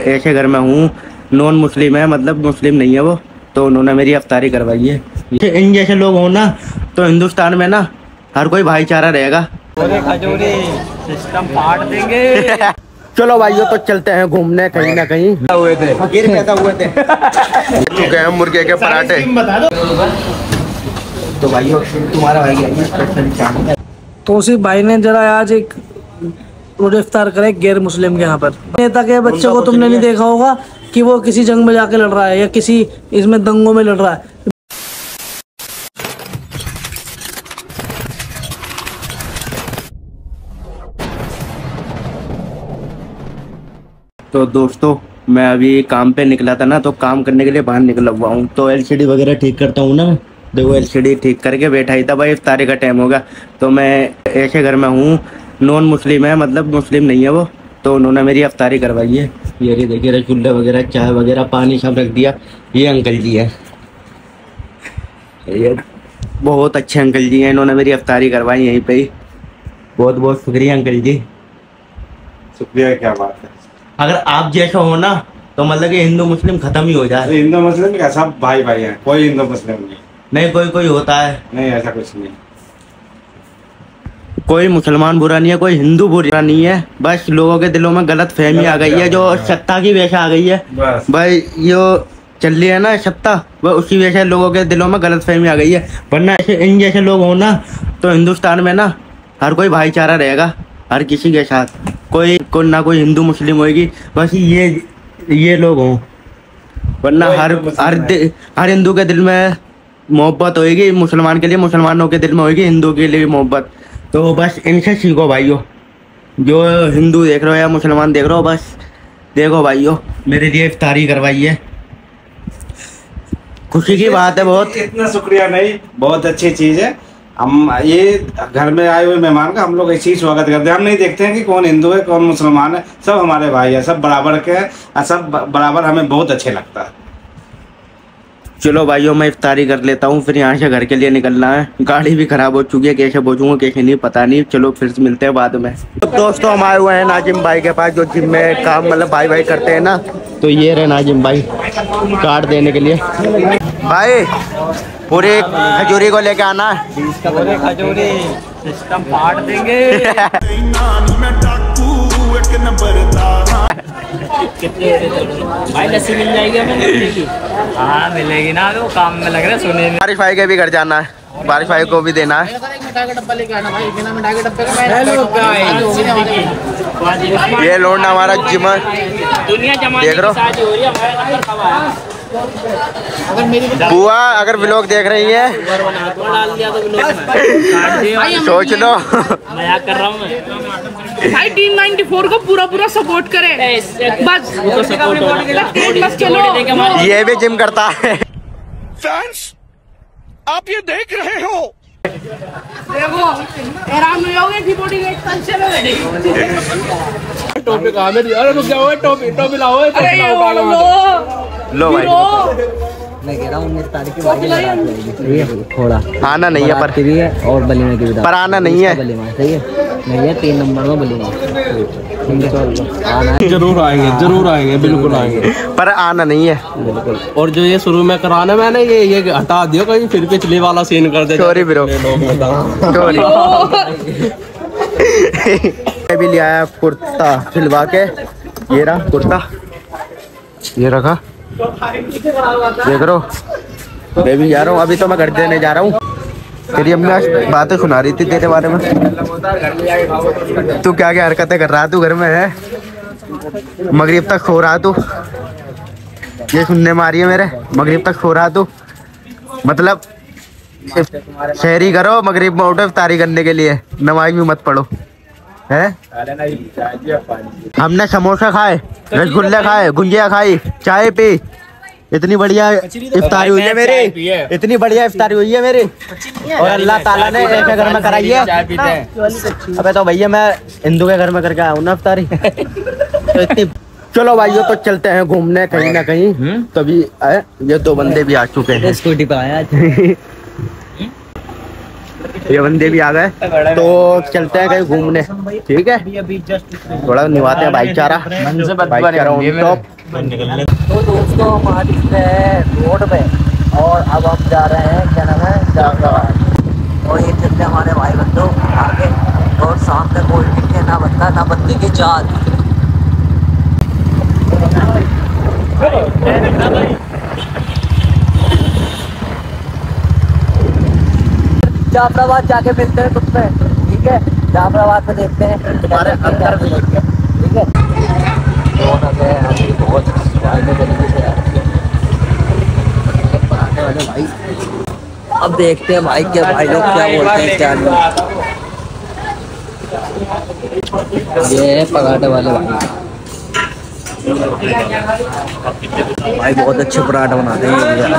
ऐसे घर में हूँ, नॉन मुस्लिम है, मतलब मुस्लिम नहीं है वो, तो उन्होंने मेरी इफ्तारी करवाई है। इन जैसे लोग हो ना तो हिंदुस्तान में ना हर कोई भाईचारा रहेगा। सिस्टम फाड़ देंगे। चलो भाइयों तो चलते हैं घूमने कहीं ना कहीं। हुए थे चुके हैं मुर्गे के पराठे। तो भाइयों तुम्हारा भाई गया तो उसी भाई ने जरा आज एक इफ्तार करे गैर मुस्लिम के यहाँ पर। नेता के बच्चे को तुमने नहीं देखा होगा कि वो किसी जंग में जाके लड़ रहा है या किसी इसमें दंगों में लड़ रहा है। तो दोस्तों मैं अभी काम पे निकला था ना, तो काम करने के लिए बाहर निकला हुआ हूँ, तो एलसीडी वगैरह ठीक करता हूँ ना। देखो एलसीडी ठीक करके बैठा ही था भाई, इफ्तारी का टाइम होगा। तो मैं ऐसे घर में हूँ, नॉन मुस्लिम है, मतलब मुस्लिम नहीं है वो, तो उन्होंने मेरी इफ्तारी करवाई है। ये देखिए रसगुल्ले वगैरह, चाय वगैरह, पानी सब रख दिया। ये अंकल जी है, ये बहुत अच्छे अंकल जी हैं, इन्होंने मेरी इफ्तारी करवाई यहीं पे ही। बहुत बहुत शुक्रिया अंकल जी। शुक्रिया, क्या बात है। अगर आप जैसा हो ना तो मतलब कि हिंदू मुस्लिम खत्म ही हो जाए। हिंदू मुस्लिम क्या, सब भाई भाई हैं, कोई हिंदू मुस्लिम नहीं। कोई कोई होता है, नहीं ऐसा कुछ नहीं। कोई मुसलमान बुरा नहीं है, कोई हिंदू बुरा नहीं है। बस लोगों के दिलों में गलत फहमी आ गई है, जो सत्ता की वजह आ गई है भाई। यो चल रही है ना सत्ता, वह उसी वजह से लोगों के दिलों में गलत फहमी आ गई है। वरना इन जैसे लोग हो ना तो हिंदुस्तान में ना हर कोई भाईचारा रहेगा, हर किसी के साथ। कोई ना कोई हिंदू मुस्लिम होगी, बस ये लोग हों। वरना हर हिंदू के दिल में मोहब्बत होएगी, मुसलमान के लिए मुसलमानों के दिल में होएगी, हिंदू के लिए मोहब्बत। तो बस इनसे सीखो भाइयों, जो हिंदू देख रहे हो या मुसलमान देख रहे हो, बस देखो भाइयों मेरे लिए इफ्तारी करवाई है, खुशी की बात है बहुत। इतना शुक्रिया नहीं, बहुत अच्छी चीज है। हम ये घर में आए हुए मेहमान का हम लोग ऐसी स्वागत करते हैं। हम नहीं देखते हैं कि कौन हिंदू है कौन मुसलमान है, सब हमारे भाई है, सब बराबर के हैं, सब बराबर हमें बहुत अच्छे लगता है। चलो भाइयों मैं इफ्तारी कर लेता हूँ, फिर यहाँ से घर के लिए निकलना है। गाड़ी भी खराब हो चुकी है, कैसे पहुँचूंगा कैसे नहीं पता नहीं। चलो फिर से मिलते हैं बाद में। तो दोस्तों हम आए हुए हैं नाजिम भाई के पास, जो जिम में काम मतलब भाई करते हैं ना। तो ये रहे नाजिम भाई कार्ड देने के लिए। भाई पूरी खजूरी को लेके आना है। पूरे खजूरी सिस्टम फाड़ देंगे। भाई लस्सी मिल जाएगी हमें? हाँ मिलेगी ना, तो काम में लग रहा है सुने। बारिश भाई के भी घर जाना है, बारिश भाई को भी देना है। ये लोड हमारा जिम देख रहे हो। बुआ अगर व्लॉग देख रही है सोच लो। मजाक कर रहा हूँ भाई। टीम 94 को पूरा सपोर्ट करे बस, बस चलो। ये भी जिम करता है। फैंस आप ये देख रहे हो, देखो हैरान हो जाओगे कि बॉडी वेट चलो। टोपी कहाँ में? अरे रुक जाओ, टोपी लाओ। अरे लो भाई मैं कह रहा हूँ 19 तारीख की थोड़ा आना नहीं है, पर भी है और बलीमा की भी, पर आना नहीं है। बलीमा सही है नहीं है, 3 नंबर में बलीमा। जरूर आएंगे बिल्कुल आएंगे, पर आना नहीं है बिल्कुल। और जो ये शुरू में कराने मैंने ये हटा दियो, कहीं फिर पिछले वाला सीन कर दे। Sorry bro, sorry. मैं भी लिया है कुर्ता सिलवा के, ये रहा कुर्ता, ये रखा देख रो। मैं भी जा रहा हूँ, अभी तो मैं घर देने जा रहा हूँ। तेरी अम्मी आज बातें सुना रही थी तेरे बारे में। तू क्या क्या हरकतें कर रहा, तू घर में है, मगरिब तक सो रहा तू। ये सुनने में आ रही है मेरे, मगरिब तक सो रहा तू, मतलब शहरी करो, मगरिब में उठो इफ्तारी करने के लिए, नमाज भी मत पढ़ो है। हमने समोसा खाए, रसगुल्ले खाए, गुंजिया खाई, चाय पी। इतनी बढ़िया इफ्तारी हुई है मेरी, इतनी बढ़िया इफ्तारी हुई है मेरी, और अल्लाह ताला ने ऐसे घर में कराई है। अबे तो भैया मैं हिंदू के घर में करके आया हूँ ना इफ्तारी। तो इतनी। चलो भाइयों तो चलते हैं घूमने कहीं ना कहीं। तभी ये 2 बंदे भी आ चुके हैं, स्कूटी पे आया। ये बंदे भी आ गए, तो चलते हैं कहीं घूमने। ठीक है, थोड़ा निभाते हैं भाईचारा, भाईचारा ऑन टॉप। तो दोस्तों हमारी रोड पे और अब हम जा रहे हैं, क्या नाम है, जाफराबाद। और ये चलते हमारे भाई बंधु आगे, और सामने कोई नहीं, ना बंदा ना बंदी की जात। जाफराबाद जाके मिलते हैं तुमसे, ठीक है? जाफराबाद में देखते हैं तुम्हारे अंदर भी लेंगे, ठीक है? बहुत तरीके से पराठे वाले भाई, अब देखते हैं भाई क्या भाई लोग क्या बोलते हैं, क्या नहीं। ये है पराठे वाले भाई बहुत अच्छे पराठे बनाते हैं।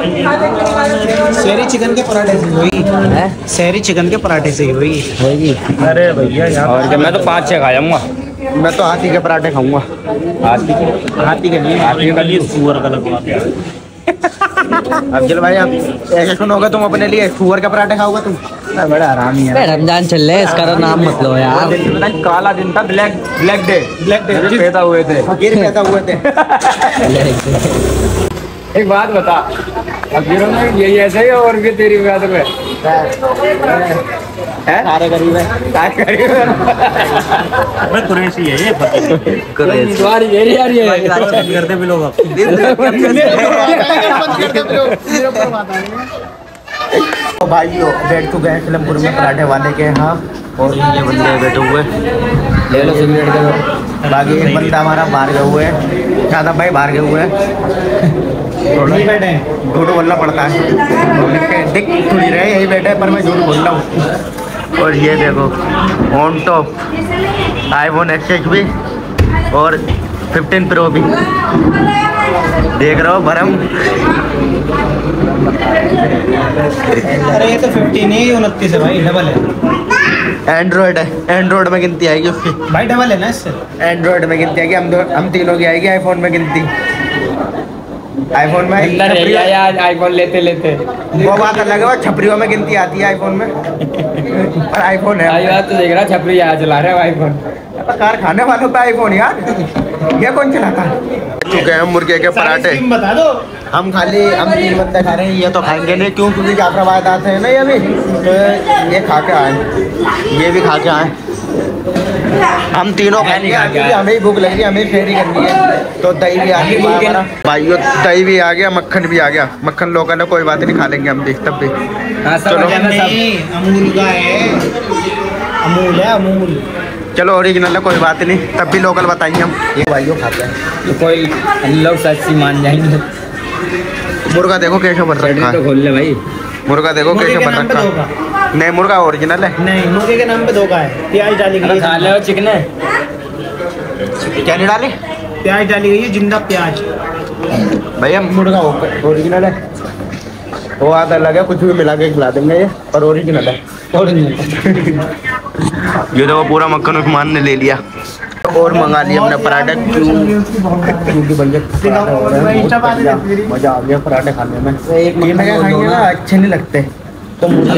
शहरी चिकन के पराठे से हुई है, शहरी चिकन के पराठे से ही होगी। अरे भैया और क्या, मैं तो 5-6 खा जाऊंगा। मैं तो हाथी के पराठे खाऊंगा। हाथी के लिए सुअर का लगवा। अफजल भाई आप ऐसे सुनोगे तुम अपने लिए सुअर का पराठे खाओगे तुम? बड़ा आराम ही है। रमजान चल रहा है, इसका नाम मत लो यार। काला दिन था, ब्लैक डे पैदा हुए थे, फकीर पैदा हुए थे। एक बात बता, फकीरों में यही ऐसे ही और भी तेरी बात में सारे गरीब है, सारे गरीब है। मैं कुरैशी है ये फकीर। तुम्हारी येरी आ रही है। बंद कर दे भी लोग तो भाइयों बैठ चुके हैं फिल्मपुर में पराठे वाले के यहाँ, और ये बंदे बैठे हुए ले लो सिगरेट दे दो। बाकी एक बंदा हमारा बाहर गए हुए हैं, ज्यादा भाई बाहर गए हुए हैं, झूठ बोलना पड़ता है। दिख थोड़ी रहे यही बैठे पर मैं झूठ बोल रहा हूँ। और ये देखो ऑन टॉप iPhone XS भी और 15 Pro भी देख रहे हो भरम। अरे ये तो 15 है, 29 है भाई, डबल है। एंड्रॉयड है, एंड्रॉयड में गिनती आएगी उसकी भाई, डबल है ना इससे। एंड्रॉयड में गिनती आएगी, हम तीनों की आएगी आईफोन में गिनती। आईफोन में आईफोन लेते वो बात अलग है, वो छपरियों में गिनती आती है आईफोन में। पर आईफोन है तो देख रहा छपरी यहाँ चला रहे हो आईफोन। कारखाने वालों का आईफोन यार, ये कौन चलाता है? चुके हैं मुर्गे के पराठे, बता दो। हम 3 बंदे खा रहे हैं, ये तो खाएंगे नहीं क्यों, क्योंकि जाफराबाद आते हैं ना ये भी, तो ये खा के आए, ये भी खा के आए। हम तीनों खाएंगे, हमें ही भूख लगी, हमें फेरी करनी है। तो दही भी आ गया भाइयों, दही भी आ गया, मक्खन भी आ गया। मक्खन लोकल है, कोई बात नहीं, खा लेंगे हम भी तब भी। चलो अमूल का है, अमूल है, अमूल। चलो ओरिजिनल है, कोई बात नहीं, तब भी लोकल बताएंगे हम। ये भाइयों खाते हैं, तो कोई लोग सच्ची मान जाएंगे। मुर्गा देखो कैसे बन रखा तो है, खोल ले भाई। मुर्गा देखो कैसे बन रखा है। नहीं मुर्गा ओरिजिनल है। नहीं, मुर्गे के नाम पे धोखा है। प्याज डाली गई है, खा ले चिकन है, क्या नहीं डाले? प्याज डाली गई है, जिंदा प्याज। भैया मुर्गा ओरिजिनल है, वो आता अलग है, कुछ भी मिला के खिला देंगे ये, पर ओरिजिनल है। ये देखो पूरा मक्खन उस्मान ने ले लिया और मंगा लिया अपने पराठे, क्योंकि भैया मजा आ गया पराठे खाने में। खाएंगे ना अच्छे नहीं लगते, तो मुझे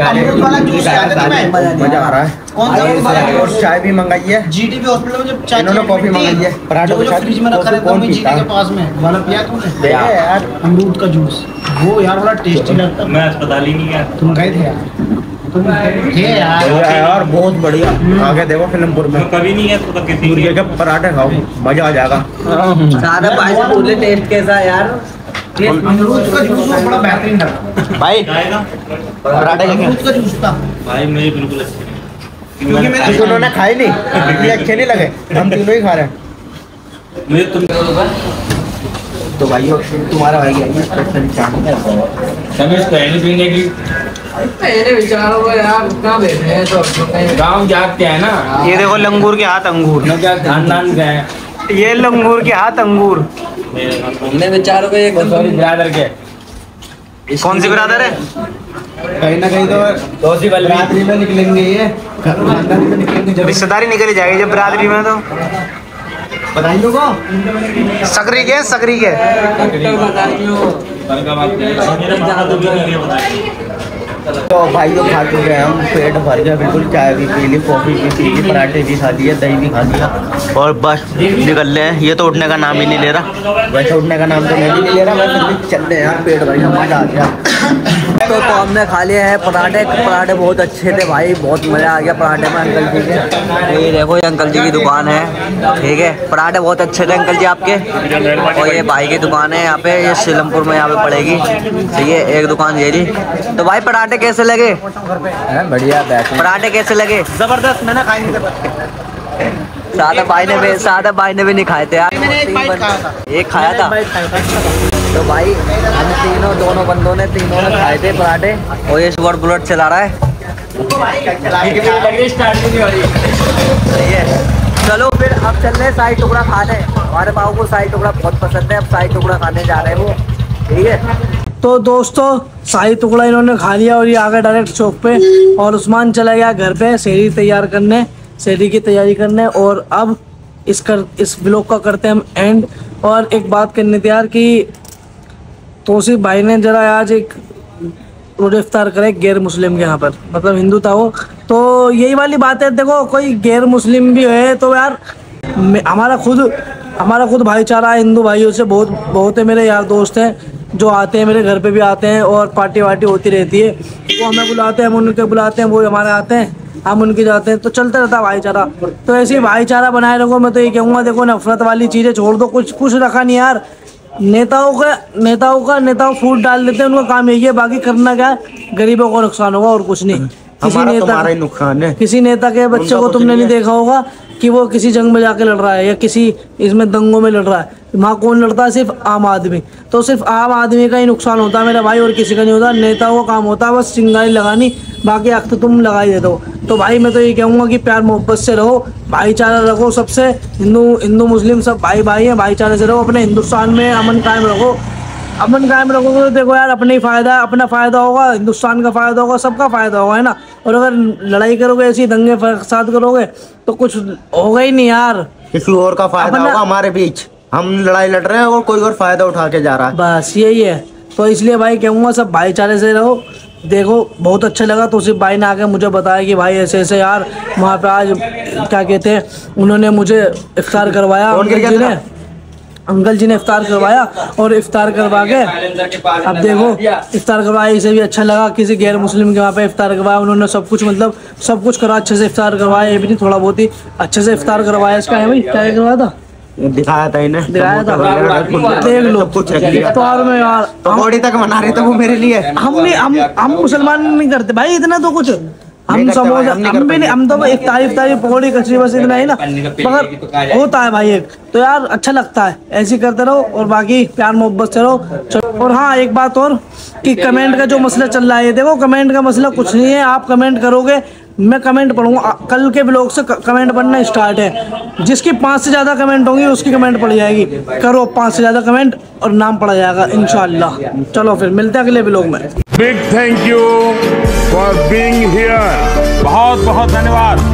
मजा आ रहा है। और चाय भी मंगाई है, जीटीबी हॉस्पिटल में जब चाय इन्होंने कॉफी मंगाई है, पराठे के साथ फ्रिज में रखा रहता है जीटी के पास में वाला, पिया तूने यार अमरूद का जूस, वो यार बड़ा टेस्टी लगता है। मैं अस्पताल ही नहीं गया, तुम गए थे यार, तुम थे यार बहुत बढ़िया। आगे देखो फिल्मपुर में कभी नहीं है तो किसी मुर्गे के पराठे खाओ, मजा आ जाएगा। सारा भाई से बोले टेस्ट कैसा यार? अमरूद का जूस बड़ा बेहतरीन लगा भाई, पराठे अमरूद का जूस था भाई मुझे बिल्कुल अच्छे क्योंकि मैंने उन्होंने खाए नहीं, ये अच्छे नहीं लगे, हम तीनों ही खा रहे हैं। मुझे तुम तो भाइयों तुम्हारा भाई है स्पेशल चाट, सभी कहने पीने की मेरे विचारों को यार कहाँ बैठे हैं तो गाँव जागते हैं ना। ये देखो लंगूर के हाथ अंगूर, न क्या खानदान के हैं, ये लंगूर के हाथ अंगूर। हमने विचारों को एक सॉरी ब्रादर के। कौन सी ब्रादर है? कहीं ना कहीं तो दोषी बल्ली रात्रि में निकलेंगे, ये खानदानी में निकलेंगे जब रिश्तेदारी निकली जाएगी जब बिरादरी में, तो बताइए को सकरी के सकरी के तो भाई तो खा चुके हैं हम, पेट भर गया बिल्कुल। चाय भी पी ली, कॉफ़ी भी पी ली, पराठे भी खा लिए, दही भी खा लिया और बस निकल रहे हैं। ये तो उठने का नाम ही नहीं ले रहा। वैसे उठने का नाम तो मैं भी नहीं ले रहा, मैं फिर भी चल रहे हैं यार, पेट भर गया, मजा आ गया। तो हमने खा लिए हैं पराठे। पराठे बहुत अच्छे थे भाई, बहुत मज़ा आ गया पराठे में अंकल जी के। ये देखो, ये अंकल जी की दुकान है, ठीक है। पराठे बहुत अच्छे थे अंकल जी आपके। और ये भाई की दुकान है यहाँ पे, ये सीलमपुर में यहाँ पे पड़ेगी, ठीक है। एक दुकान ये जी। तो भाई पराठे कैसे लगे? बढ़िया पराठे कैसे लगे? जबरदस्त। मैंने खाएंगे सादा भाई ने भी नहीं खाए थे यार, एक खाया था। तो भाई हम दोनों बंदों ने तीनों ने खाए थे पराठे। और ये शुगर बुलेट चला रहा है, सही है। चलो फिर अब चल रहे शाही टुकड़ा खाने। हमारे बाबू को शाही टुकड़ा बहुत पसंद है, अब शाही टुकड़ा खाने जा रहे हैं वो, ठीक है। तो दोस्तों शाही टुकड़ा इन्होंने खा लिया और ये आ गए डायरेक्ट चौक पे। और उस्मान चला गया घर पे शहरी तैयार करने, शहरी की तैयारी करने। और अब इस ब्लॉग का करते हैं हम एंड। और एक बात करनी थी यार कि तौसीफ भाई ने जरा आज एक रोज़ा इफ्तार करे गैर मुस्लिम के यहाँ पर, मतलब हिंदू था वो। तो यही वाली बात है, देखो कोई गैर मुस्लिम भी है तो यार हमारा खुद भाईचारा है हिंदू भाइयों से। बहुत है मेरे यार दोस्त हैं जो आते हैं, मेरे घर पे भी आते हैं और पार्टी वार्टी होती रहती है। वो हमें बुलाते हैं, हम उनके बुलाते हैं, वो हमारे आते हैं, हम उनके जाते हैं, तो चलते रहता है भाईचारा। तो ऐसे ही भाईचारा बनाए रखो। मैं तो ये कहूँगा, देखो नफरत वाली चीज़ें छोड़ दो, कुछ रखा नहीं यार। नेताओं फूट डाल देते हैं, उनका काम यही है। बाकी करना क्या है, गरीबों को नुकसान होगा और कुछ नहीं। किसी नेता के बच्चे को तुमने नहीं देखा होगा कि वो किसी जंग में जाके लड़ रहा है या किसी इसमें दंगों में लड़ रहा है। वहाँ कौन लड़ता है? सिर्फ आम आदमी। तो सिर्फ आम आदमी का ही नुकसान होता है मेरा भाई, और किसी का नहीं होता। नेताओं का काम होता है बस चिंगारी लगानी, बाकी आग तो तुम लगा ही देते हो। तो भाई मैं तो ये कहूँगा कि प्यार मोहब्बत से रहो, भाईचारा रखो सबसे। हिंदू मुस्लिम सब भाई हैं, भाईचारे से रहो। अपने हिंदुस्तान में अमन कायम रखो। अमन कायम रखोगे तो देखो यार अपना फ़ायदा होगा, हिंदुस्तान का फ़ायदा होगा, सबका फ़ायदा होगा, है ना। और अगर लड़ाई करोगे, ऐसी दंगे फसाद करोगे तो कुछ होगा ही नहीं यार। किसी और का फ़ायदा होगा हमारे बीच, हम लड़ाई लड़ रहे हैं और कोई और फ़ायदा उठा के जा रहा है, बस यही है। तो इसलिए भाई कहूँगा सब भाईचारे से रहो। देखो बहुत अच्छा लगा तो सिर्फ भाई ने आके मुझे बताया कि भाई ऐसे ऐसे यार वहाँ पे आज क्या कहते हैं, उन्होंने मुझे इफ्तार करवाया, अंकल जी ने इफ्तार करवाया। और इफ्तार करवा के अब देखो इफ्तार करवाया, इसे भी अच्छा लगा। किसी गैर मुस्लिम के वहाँ पे इफ्तार करवाया उन्होंने, सब कुछ करा, अच्छे से इफ्तार करवाया। ये भी नहीं थोड़ा बहुत ही अच्छे से इफ्तार करवाया। इसका है भाई क्या करवाया था, दिखाया था इन्हें, देख लो कुछ इफ्तार में यार पकौड़ी तक बना रहे थे वो मेरे लिए। हम मुसलमान नहीं करते भाई इतना, तो कुछ हम समोसा हम भी नहीं, हम तो इफ्तारी पकौड़ी कचरी बस इतना ही ना, मगर होता है भाई एक तो यार अच्छा लगता है। ऐसे ही करते रहो और बाकी प्यार मोहब्बत से रहो। और हाँ एक बात और कि कमेंट का जो मसला चल रहा है, देखो कमेंट का मसला कुछ नहीं है। आप कमेंट करोगे, मैं कमेंट पढ़ूंगा। कल के ब्लॉग से कमेंट पढ़ना स्टार्ट है। जिसकी 5 से ज़्यादा कमेंट होंगी उसकी कमेंट पढ़ी जाएगी। करो 5 से ज़्यादा कमेंट और नाम पढ़ा जाएगा इंशाल्लाह। चलो फिर मिलते हैं अगले ब्लॉग में। Big thank you for being here. बहुत बहुत धन्यवाद।